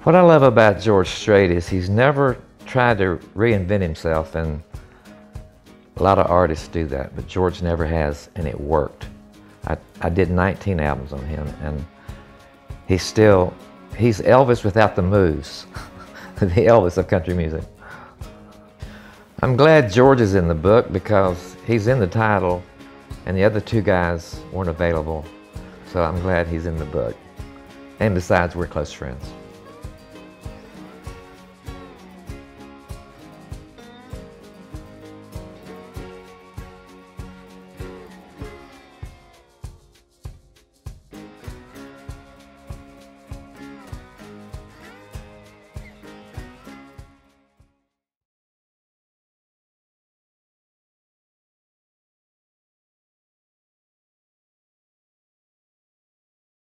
What I love about George Strait is he's never tried to reinvent himself, and a lot of artists do that, but George never has, and it worked. I did 19 albums on him, and he's Elvis without the moves, the Elvis of country music. I'm glad George is in the book because he's in the title, and the other two guys weren't available, so I'm glad he's in the book. And besides, we're close friends.